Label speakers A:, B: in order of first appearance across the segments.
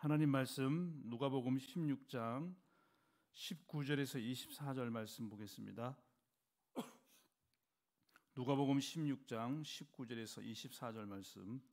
A: 하나님 말씀 누가복음 16장 19절에서 24절 말씀 보겠습니다. 누가복음 16장 19절에서 24절 말씀.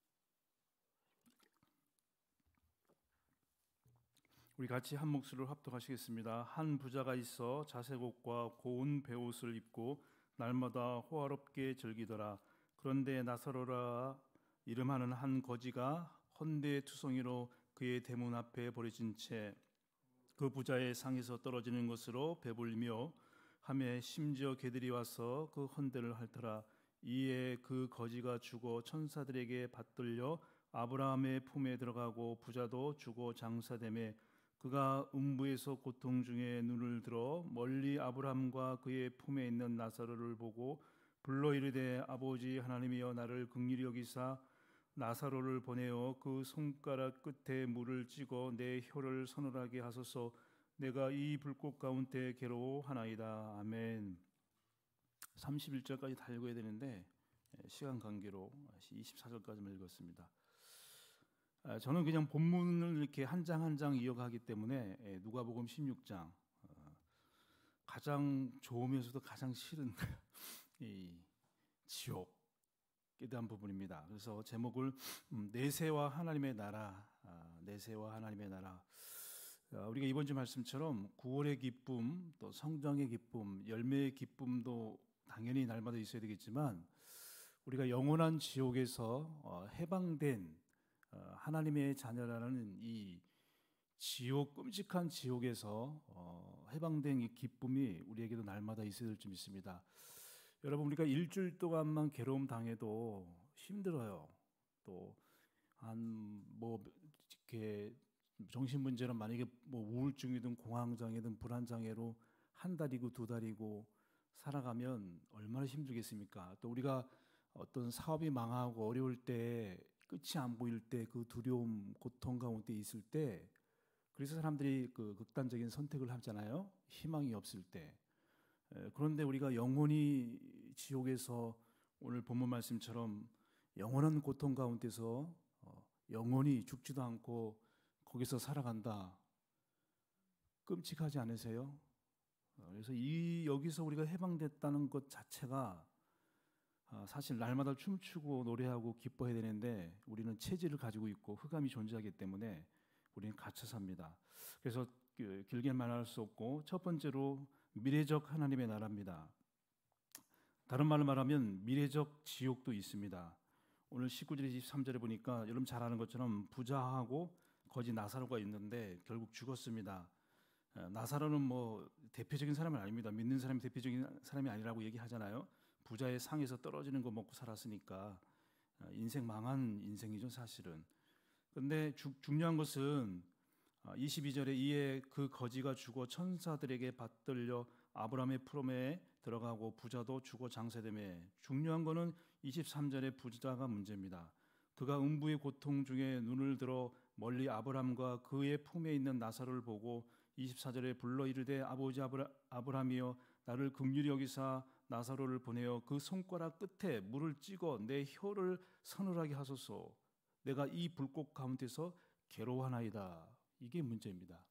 A: 우리 같이 한 목소리로 합독하시겠습니다. 한 부자가 있어 자색 옷과 고운 베옷을 입고 날마다 호화롭게 즐기더라. 그런데 나사로라 이름하는 한 거지가 헌데 투성이로 그의 대문 앞에 버려진 채 그 부자의 상에서 떨어지는 것으로 배불리며 하매 심지어 개들이 와서 그 헌데를 핥더라. 이에 그 거지가 죽어 천사들에게 받들려 아브라함의 품에 들어가고 부자도 죽어 장사되매 그가 음부에서 고통 중에 눈을 들어 멀리 아브라함과 그의 품에 있는 나사로를 보고 불러 이르되 아버지 하나님이여 나를 긍휼히 여기사 나사로를 보내어 그 손가락 끝에 물을 찍어 내 혀를 서늘하게 하소서. 내가 이 불꽃 가운데 괴로워하나이다. 아멘. 31절까지 다 읽어야 되는데 시간 관계로 24절까지만 읽었습니다. 저는 그냥 본문을 이렇게 한 장 한 장 이어가기 때문에 누가복음 16장 가장 좋으면서도 가장 싫은 이 지옥 에 대한 부분입니다. 그래서 제목을 내세와 하나님의 나라, 내세와 하나님의 나라. 우리가 이번 주 말씀처럼 구원의 기쁨, 또 성장의 기쁨, 열매의 기쁨도 당연히 날마다 있어야 되겠지만 우리가 영원한 지옥에서 해방된 하나님의 자녀라는 이 지옥, 끔찍한 지옥에서 해방된 이 기쁨이 우리에게도 날마다 있어야 될 줄 믿습니다. 여러분, 우리가 일주일 동안만 괴로움 당해도 힘들어요. 또 한 이렇게 정신 문제로 만약에 우울증이든 공황장애든 불안장애로 한 달이고 두 달이고 살아가면 얼마나 힘들겠습니까? 또 우리가 어떤 사업이 망하고 어려울 때 끝이 안 보일 때 그 두려움, 고통 가운데 있을 때 그래서 사람들이 그 극단적인 선택을 하잖아요. 희망이 없을 때. 그런데 우리가 영원히 지옥에서 오늘 본문 말씀처럼 영원한 고통 가운데서 영원히 죽지도 않고 거기서 살아간다. 끔찍하지 않으세요? 그래서 여기서 우리가 해방됐다는 것 자체가 사실 날마다 춤추고 노래하고 기뻐해야 되는데 우리는 체질을 가지고 있고 흑암이 존재하기 때문에 우리는 갇혀 삽니다. 그래서 길게 말할 수 없고 첫 번째로 미래적 하나님의 나라입니다. 다른 말로 말하면 미래적 지옥도 있습니다. 오늘 19절 23절에 보니까 여러분 잘 아는 것처럼 부자하고 거지 나사로가 있는데 결국 죽었습니다. 나사로는 대표적인 사람은 아닙니다. 믿는 사람이 대표적인 사람이 아니라고 얘기하잖아요. 부자의 상에서 떨어지는 거 먹고 살았으니까 인생 망한 인생이죠, 사실은. 그런데 중요한 것은 22절에 이에 그 거지가 죽어 천사들에게 받들려 아브라함의 품에 들어가고 부자도 죽어 장사되매. 중요한 거는 23절의 부자가 문제입니다. 그가 음부의 고통 중에 눈을 들어 멀리 아브라함과 그의 품에 있는 나사로를 보고 24절에 불러 이르되 아버지 아브라함이여 나를 긍휼히 여기사 나사로를 보내어 그 손가락 끝에 물을 찍어 내 혀를 서늘하게 하소서. 내가 이 불꽃 가운데서 괴로워하나이다. 이게 문제입니다.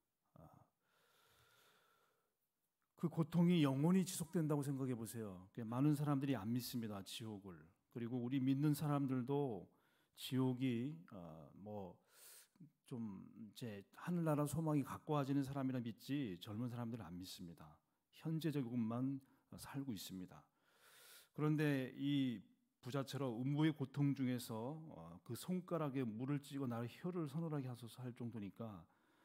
A: 그 고통이 영원히 지속된다고 생각해 보세요. 많은 사람들이 안 믿습니다, 지옥을. 그리고 우리 믿는 사람들도 지옥이 좀 이제 하늘나라 소망이 가까워지는 사람이라 믿지 젊은 사람들은 안 믿습니다. 현재적으로만 살고 있습니다. 그런데 이 부자처럼 음부의 고통 중에서 그 손가락에 물을 찍어 나를 혀를 서늘하게 하소서 할 정도니까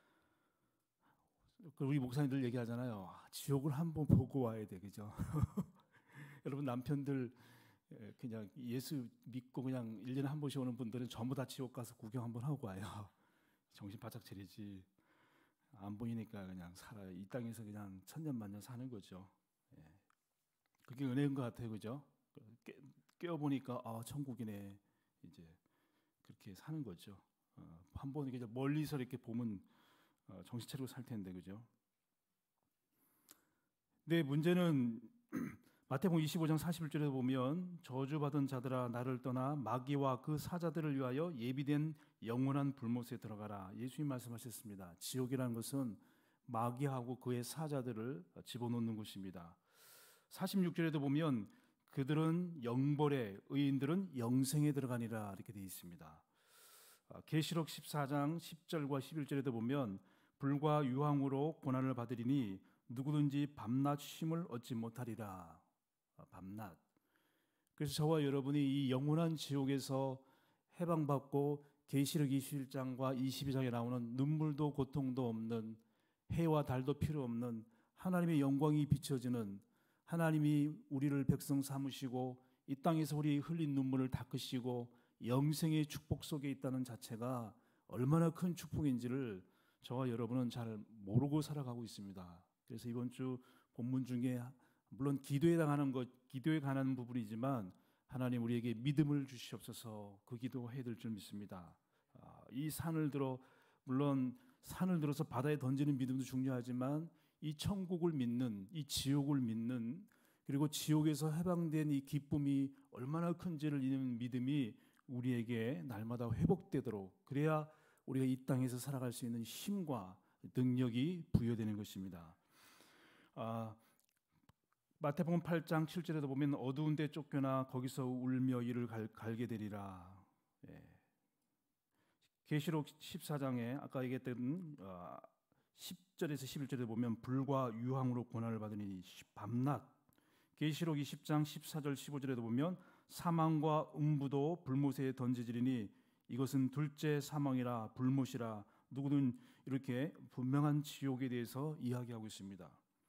A: 우리 목사님들 얘기하잖아요. 지옥을 한번 보고 와야 돼, 그죠? 여러분 남편들 그냥 예수 믿고 그냥 1년에 한 번씩 오는 분들은 전부 다 지옥 가서 구경 한번 하고 와요. 정신 바짝 차리지. 안 보이니까 그냥 살아요. 이 땅에서 그냥 천년만년 사는 거죠. 그게 은혜인 것 같아요, 그죠? 깨어보니까 천국이네. 이제 그렇게 사는 거죠. 한번 이렇게 멀리서 이렇게 보면 정신 차리고 살 텐데, 그죠? 네, 문제는 마태복음 25장 41절에 보면 저주받은 자들아 나를 떠나 마귀와 그 사자들을 위하여 예비된 영원한 불못에 들어가라. 예수님 말씀하셨습니다. 지옥이라는 것은 마귀하고 그의 사자들을 집어넣는 곳입니다. 46절에도 보면 그들은 영벌에 의인들은 영생에 들어가니라 이렇게 되어 있습니다. 계시록 14장 10절과 11절에도 보면 불과 유황으로 고난을 받으리니 누구든지 밤낮 쉼을 얻지 못하리라. 밤낮. 그래서 저와 여러분이 이 영원한 지옥에서 해방받고 계시록 21장과 22장에 나오는 눈물도 고통도 없는 해와 달도 필요 없는 하나님의 영광이 비춰지는 하나님이 우리를 백성 삼으시고 이 땅에서 우리 흘린 눈물을 닦으시고 영생의 축복 속에 있다는 자체가 얼마나 큰 축복인지를 저와 여러분은 잘 모르고 살아가고 있습니다. 그래서 이번 주 본문 중에 물론 기도에 관한 부분이지만 하나님 우리에게 믿음을 주시옵소서 그 기도해야 될 줄 믿습니다. 이 산을 들어서 바다에 던지는 믿음도 중요하지만 이 천국을 믿는, 이 지옥을 믿는, 그리고 지옥에서 해방된 이 기쁨이 얼마나 큰지를 믿는 믿음이 우리에게 날마다 회복되도록, 그래야 우리가 이 땅에서 살아갈 수 있는 힘과 능력이 부여되는 것입니다. 마태복음 8장 7절에도 보면 어두운 데 쫓겨나 거기서 울며 이를 갈게 되리라. 계시록 14장에 아까 얘기했던 10절에서 11절에 보면 불과 유황으로 고난을 받으니 밤낮. 계시록 20장 14절 15절에도 보면 사망과 음부도 불못에 던지지리니 이것은 둘째 사망이라 불못이라. 누구든 이렇게 분명한 지옥에 대해서 이야기하고 있습니다.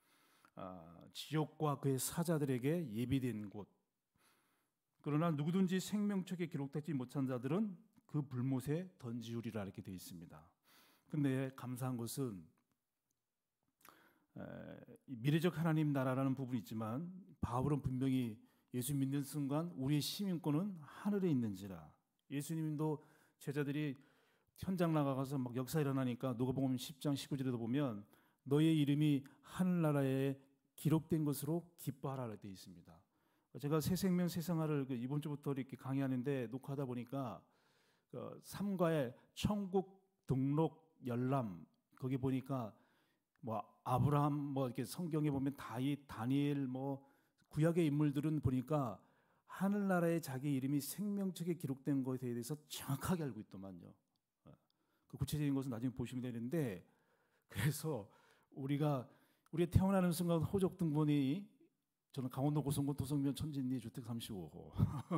A: 지옥과 그의 사자들에게 예비된 곳. 그러나 누구든지 생명책에 기록되지 못한 자들은 그 불못에 던지우리라 이렇게 되어 있습니다. 그런데 감사한 것은 미래적 하나님 나라라는 부분이 있지만 바울은 분명히 예수 믿는 순간 우리의 시민권은 하늘에 있는지라. 예수님도 제자들이 현장 나가서 막 역사 일어나니까 누가복음 10장 19절에도 보면 너의 이름이 하늘나라에 기록된 것으로 기뻐하라 되어 있습니다. 제가 새 생명 새 생활을 이번 주부터 이렇게 강의하는데 녹화하다 보니까 3과의 천국 등록 열람 거기 보니까 뭐 아브라함 뭐 이렇게 성경에 보면 다윗 다니엘 뭐 구약의 인물들은 보니까 하늘나라에 자기 이름이 생명책에 기록된 것에 대해서 정확하게 알고 있더만요. 그 구체적인 것은 나중에 보시면 되는데, 그래서 우리가 태어나는 순간 호적 등본이 저는 강원도 고성군 도성면 천진리 주택 35호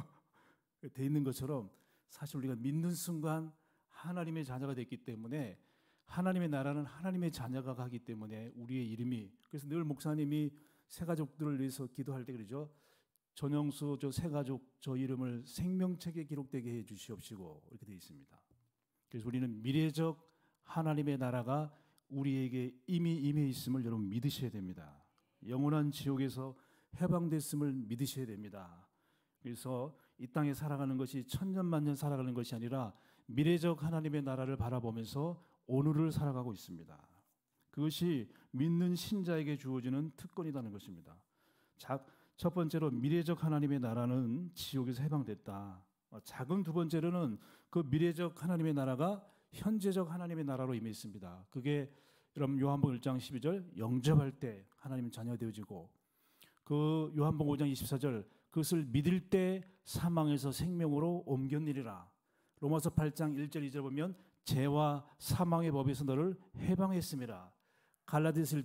A: 돼 있는 것처럼 사실 우리가 믿는 순간 하나님의 자녀가 됐기 때문에 하나님의 나라는 하나님의 자녀가 가기 때문에 우리의 이름이, 그래서 늘 목사님이 새가족들을 위해서 기도할 때 그러죠. 전영수 저 새가족 저 이름을 생명책에 기록되게 해 주시옵시고 이렇게 되어 있습니다. 그래서 우리는 미래적 하나님의 나라가 우리에게 이미 임해 있음을 여러분 믿으셔야 됩니다. 영원한 지옥에서 해방됐음을 믿으셔야 됩니다. 그래서 이 땅에 살아가는 것이 천년만년 살아가는 것이 아니라 미래적 하나님의 나라를 바라보면서 오늘을 살아가고 있습니다. 그것이 믿는 신자에게 주어지는 특권이라는 것입니다. 첫 번째로 미래적 하나님의 나라는 지옥에서 해방됐다. 작은 두 번째로는 그 미래적 하나님의 나라가 현재적 하나님의 나라로 임해 있습니다. 그게 여러분 요한복음 1장 12절 영접할 때 하나님은 자녀 되어지고, 그 요한복음 5장 24절 그것을 믿을 때 사망에서 생명으로 옮겼느니라. 로마서 8장 1절 2절 보면 죄와 사망의 법에서 너를 해방했음이라. 갈라디아서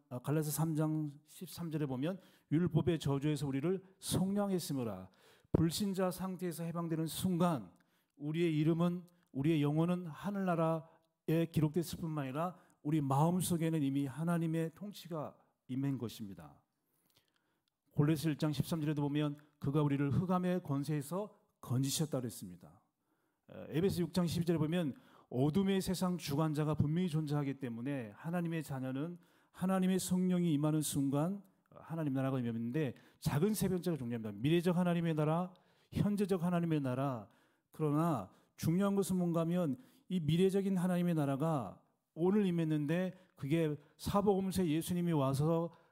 A: 3장 13절에 보면 율법의 저주에서 우리를 속량했음이라. 불신자 상태에서 해방되는 순간 우리의 이름은, 우리의 영혼은 하늘나라에 기록됐을 뿐만 아니라 우리 마음속에는 이미 하나님의 통치가 임한 것입니다. 골로새 1장 13절에도 보면 그가 우리를 흑암의 권세에서 건지셨다고 했습니다. 에베소 6장 12절에 보면 어둠의 세상 주관자가 분명히 존재하기 때문에 하나님의 자녀는 하나님의 성령이 임하는 순간 하나님 나라가 임했는데, 작은 세 번째가 중요합니다. 미래적 하나님의 나라, 현재적 하나님의 나라. 그러나 중요한 것은 뭔가 하면 이 미래적인 하나님의 나라가 오늘 임했는데 그게 사복음서에 예수님이 와서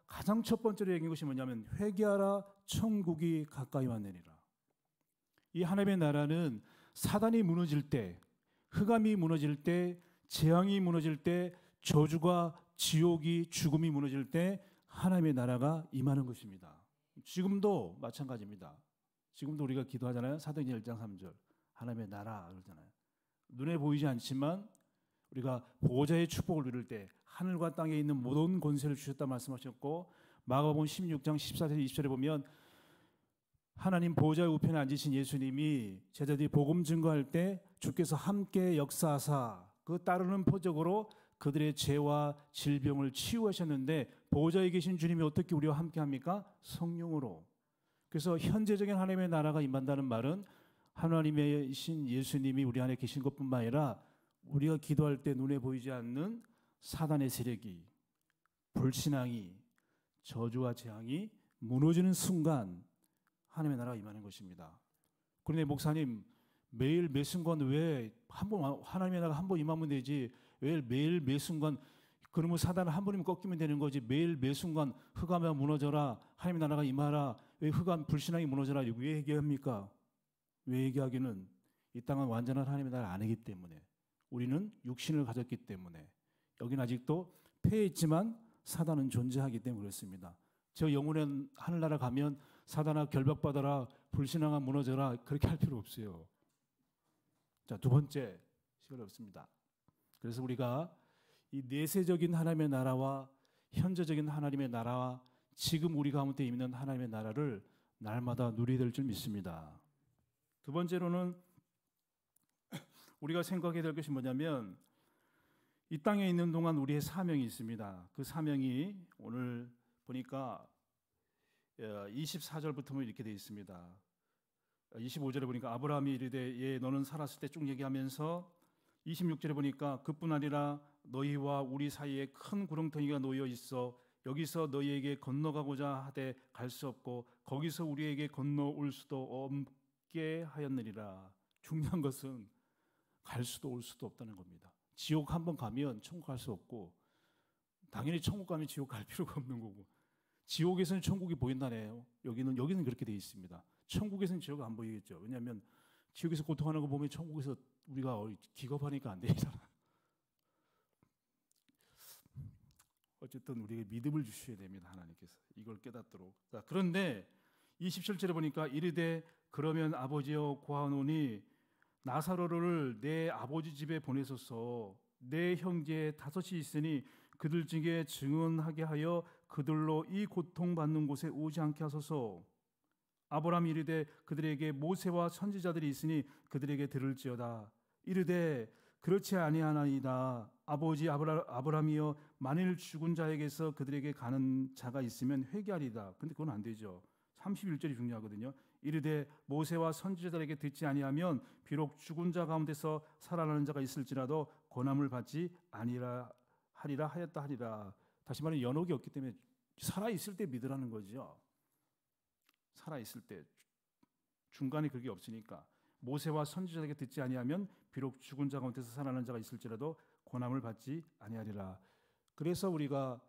A: 가장 첫 번째로 얘기한 것이 뭐냐면 회개하라 천국이 가까이 왔느니라. 이 하나님의 나라는 사단이 무너질 때, 흑암이 무너질 때, 재앙이 무너질 때, 저주가 지옥이 죽음이 무너질 때 하나님의 나라가 임하는 것입니다. 지금도 마찬가지입니다. 지금도 우리가 기도하잖아요. 사도행전 1장 3절 하나님의 나라 그러잖아요. 눈에 보이지 않지만 우리가 보호자의 축복을 누릴 때 하늘과 땅에 있는 모든 권세를 주셨다 말씀하셨고, 마가복음 16장 14절 20절에 보면 하나님 보호자의 우편에 앉으신 예수님이 제자들이 복음 증거할 때 주께서 함께 역사하사 그 따르는 표적으로 그들의 죄와 질병을 치유하셨는데, 보호자에 계신 주님이 어떻게 우리와 함께 합니까? 성령으로. 그래서 현재적인 하나님의 나라가 임한다는 말은 하나님의 신 예수님이 우리 안에 계신 것뿐만 아니라 우리가 기도할 때 눈에 보이지 않는 사단의 세력이, 불신앙이, 저주와 재앙이 무너지는 순간 하나님의 나라가 임하는 것입니다. 그런데 목사님, 매일 매 순간 왜 하나님의 나라가 한 번 임하면 되지, 왜 매일 매 순간, 그러면 사단은 한 번이면 꺾이면 되는 거지, 매일 매 순간 흑암이 무너져라, 하나님의 나라가 임하라, 왜 흑암 불신앙이 무너져라, 왜 얘기합니까? 왜 얘기하기는 이 땅은 완전한 하나님의 나라 아니기 때문에, 우리는 육신을 가졌기 때문에, 여기는 아직도 패했지만 사단은 존재하기 때문에 그렇습니다. 저 영혼의 하늘나라 가면 사단아 결박받아라, 불신앙아 무너져라, 그렇게 할 필요 없어요. 자, 두 번째, 시간이 없습니다. 그래서 우리가 이 내세적인 하나님의 나라와 현재적인 하나님의 나라와 지금 우리 가운데 있는 하나님의 나라를 날마다 누리게 될 줄 믿습니다. 두 번째로는 우리가 생각해야 될 것이 뭐냐면, 이 땅에 있는 동안 우리의 사명이 있습니다. 그 사명이 오늘 보니까 24절부터 이렇게 되어 있습니다. 25절에 보니까 아브라함이 이르되 예 너는 살았을 때 쭉 얘기하면서, 26절에 보니까 그뿐 아니라 너희와 우리 사이에 큰 구렁텅이가 놓여 있어 여기서 너희에게 건너가고자 하되 갈 수 없고 거기서 우리에게 건너올 수도 없게 하였느니라. 중요한 것은 갈 수도 올 수도 없다는 겁니다. 지옥 한번 가면 천국 갈 수 없고, 당연히 천국 가면 지옥 갈 필요가 없는 거고, 지옥에서는 천국이 보인다네요. 여기는 그렇게 되어 있습니다. 천국에서는 지옥이 안 보이겠죠. 왜냐하면 지옥에서 고통하는 거 보면 천국에서 우리가 기겁하니까 안 되잖아. 어쨌든 우리에게 믿음을 주셔야 됩니다. 하나님께서 이걸 깨닫도록. 자, 그런데 27절에 보니까 이르되 그러면 아버지여 구하노니 나사로를 내 아버지 집에 보내소서. 내 형제 5이 있으니 그들 중에 증언하게 하여 그들로 이 고통받는 곳에 오지 않게 하소서. 아브라함이 이르되 그들에게 모세와 선지자들이 있으니 그들에게 들을지어다. 이르되 그렇지 아니하나이다. 아버지 아브라함이여 만일 죽은 자에게서 그들에게 가는 자가 있으면 회개하리다. 근데 그건 안 되죠. 31절이 중요하거든요. 이르되 모세와 선지자들에게 듣지 아니하면 비록 죽은 자 가운데서 살아나는 자가 있을지라도 고난을 받지 아니라 하리라 하였다 하리라. 다시 말하면 연옥이 없기 때문에 살아 있을 때 믿으라는 거죠. 살아 있을 때, 중간에 그게 없으니까. 모세와 선지자에게 듣지 아니하면 비록 죽은 자 가운데서 살아나는 자가 있을지라도 고난을 받지 아니하리라. 그래서 우리가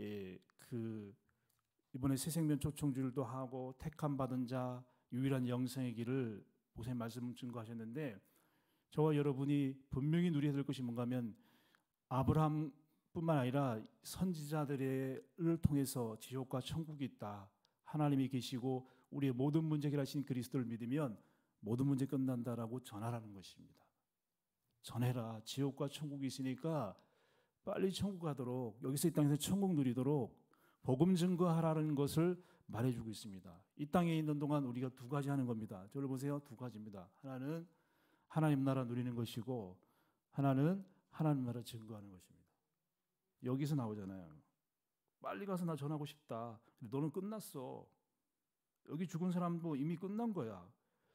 A: 이번에 새생명 초청주일도 하고 택함 받은 자 유일한 영생의 길을 목사님 말씀 증거하셨는데, 저와 여러분이 분명히 누려야 될 것이 뭔가 하면 아브라함뿐만 아니라 선지자들을 통해서 지옥과 천국이 있다. 하나님이 계시고 우리의 모든 문제 해결하신 그리스도를 믿으면 모든 문제 끝난다라고 전하라는 것입니다. 전해라. 지옥과 천국이 있으니까 빨리 천국 가도록, 여기서 이 땅에서 천국 누리도록 복음 증거하라는 것을 말해주고 있습니다. 이 땅에 있는 동안 우리가 두 가지 하는 겁니다. 저를 보세요. 두 가지입니다. 하나는 하나님 나라 누리는 것이고, 하나는 하나님 나라 증거하는 것입니다. 여기서 나오잖아요. 빨리 가서 나 전하고 싶다. 근데 너는 끝났어. 여기 죽은 사람도 이미 끝난 거야.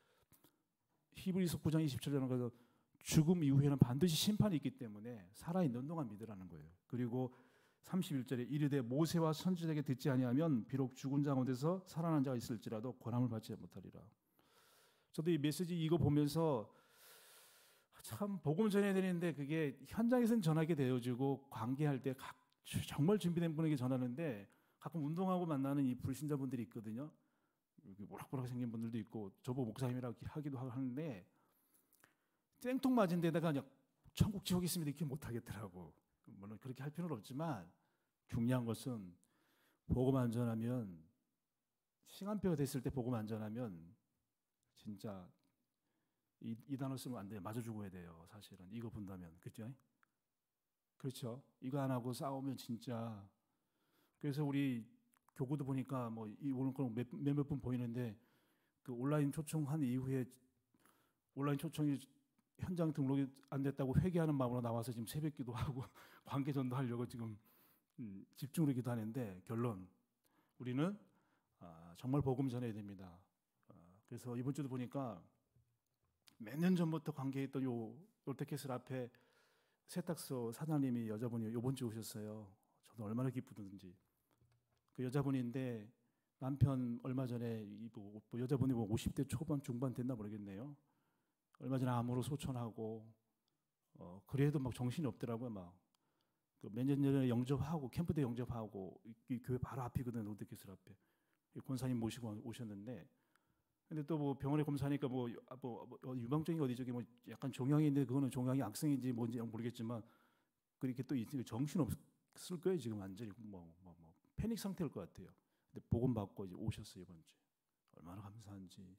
A: 히브리서 9장 27절에 가서 죽음 이후에는 반드시 심판이 있기 때문에 살아있는 동안 믿으라는 거예요. 그리고 31절에 이르되 모세와 선지자에게 듣지 아니하면 비록 죽은 자 가운데서 살아난 자가 있을지라도 고난을 받지 못하리라. 저도 이 메시지 이거 보면서 참 복음 전해야 되는데 그게 현장에서는 전하게 되어지고 관계할 때 정말 준비된 분에게 전하는데 가끔 운동하고 만나는 이 불신자분들이 있거든요. 여기 모락모락 생긴 분들도 있고 저보고 목사님이라고 하기도 하는데 땡통 맞은 데다가 그냥 천국 지옥 있습니다 이렇게 못하겠더라고. 물론 그렇게 할 필요는 없지만 중요한 것은 복음 안 전하면 시간표가 됐을 때 복음 안 전하면 진짜 이 단어 쓰면 안 돼요. 맞아 죽어야 돼요. 사실은 이거 본다면 그죠? 그렇죠. 이거 안 하고 싸우면 진짜. 그래서 우리 교구도 보니까 뭐 오늘 몇몇 분 보이는데 그 온라인 초청한 이후에 온라인 초청이 현장 등록이 안 됐다고 회개하는 마음으로 나와서 지금 새벽기도 하고 관계 전도하려고 지금 집중으로 기도하는데 결론 우리는 정말 복음 전해야 됩니다. 그래서 이번 주도 보니까 몇 년 전부터 관계했던 요 롯데캐슬 앞에 세탁소 사장님이 여자분이 이번 주에 오셨어요. 저도 얼마나 기쁘든지. 그 여자분인데 남편 얼마 전에 뭐 여자분이 뭐 50대 초반 중반 됐나 모르겠네요. 얼마 전에 암으로 소천하고 그래도 막 정신이 없더라고요. 막 몇 년 전에 영접하고 캠프 때 영접하고 이 교회 바로 앞이거든요. 롯데캐슬 앞에 권사님 모시고 오셨는데 근데 또 뭐 병원에 검사하니까 뭐 유방적인 어디 저기 뭐 약간 종양이 있는데 그거는 종양이 악성인지 뭔지 모르겠지만 그렇게 또 정신 없을 거예요. 지금 완전히 뭐 패닉 상태일 것 같아요. 근데 복음 받고 이제 오셨어요 이번 주에. 얼마나 감사한지.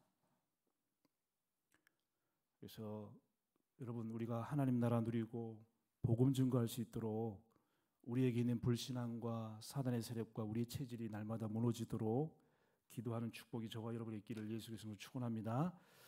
A: 그래서 여러분 우리가 하나님 나라 누리고 복음 증거할 수 있도록 우리에게 있는 불신앙과 사단의 세력과 우리의 체질이 날마다 무너지도록 기도하는 축복이 저와 여러분의 있기를 예수 그리스도로 축원합니다.